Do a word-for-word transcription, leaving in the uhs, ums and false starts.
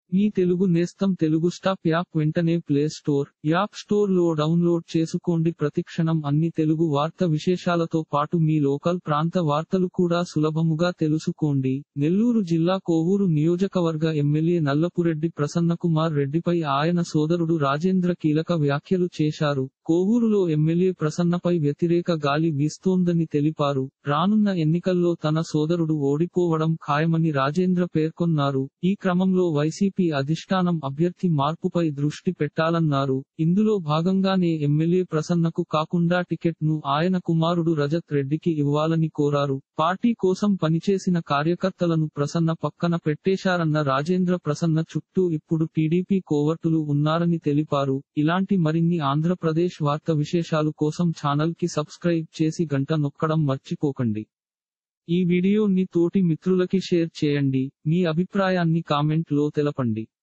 మీ Telugu Nestham Telugu stop app వెంటనే play store, app store లో download చేసుకోండి. ప్రతిక్షణం అన్ని తెలుగు వార్త విశేషాలతో పాటు మీ లోకల్ ప్రాంత వార్తలు కూడా సులభముగా తెలుసుకోండి. నెల్లూరు జిల్లా కోవూరు నియోజకవర్గ ఎమ్మెల్యే నల్లపురెడ్డి ప్రసన్నకుమార్ రెడ్డిపై ఆయన సోదరుడు రాజేంద్ర కీలక వ్యాఖ్యలు చేశారు. కోవూరులో ఎమ్మెల్యే ప్రసన్నపై వ్యతిరేక గాలి వీస్తోందని తెలిపారు. రానున్న ఎన్నికల్లో తన సోదరుడు ఓడిపోవడం ఖాయమని రాజేంద్ర పేర్కొన్నారు. ఈ క్రమంలో వైసీపీ అధిష్టానం అభ్యర్థి మార్పుపై దృష్టి పెట్టాలన్నారు. ఇందులో భాగంగానే ఎమ్మెల్యే ప్రసన్నకు కాకుండా టికెట్ ను ఆయన కుమారుడు రజత్ రెడ్డికి ఇవ్వాలని కోరారు. పార్టీ కోసం పనిచేసిన కార్యకర్తలను ప్రసన్న పక్కన పెట్టేశారన్న రాజేంద్ర ప్రసన్న చుట్టూ ఇప్పుడు టీడీపీ కోవర్టులు ఉన్నారని తెలిపారు. ఇలాంటి మరిన్ని ఆంధ్రప్రదేశ్ వార్త విశేషాలు కోసం ఛానల్ కి సబ్స్క్రైబ్ చేసి గంట నొక్కడం మర్చిపోకండి. ఈ వీడియోని తోటి మిత్రులకి షేర్ చేయండి. మీ అభిప్రాయాన్ని కామెంట్ లో తెలపండి.